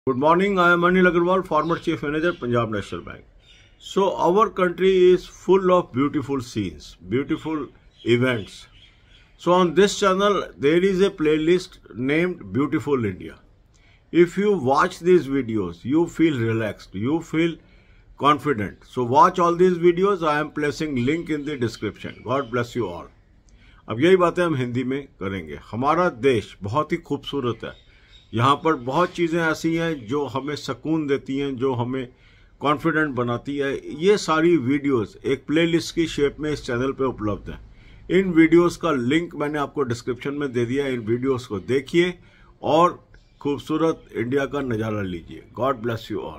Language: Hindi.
Good morning. I am Anil Agarwal, former Chief Manager, Punjab National Bank. So our country is full of beautiful scenes, beautiful events. So on this channel, there is a playlist named Beautiful India. If you watch these videos, you feel relaxed, you feel confident. So watch all these videos. I am placing link in the description. God bless you all. अब यही बातें हम हिंदी में करेंगे। हमारा देश बहुत ही खूबसूरत है। यहाँ पर बहुत चीज़ें ऐसी हैं जो हमें सुकून देती हैं, जो हमें कॉन्फिडेंट बनाती है। ये सारी वीडियोस एक प्लेलिस्ट की शेप में इस चैनल पे उपलब्ध हैं। इन वीडियोस का लिंक मैंने आपको डिस्क्रिप्शन में दे दिया। इन वीडियोस को देखिए और खूबसूरत इंडिया का नज़ारा लीजिए। God bless you all.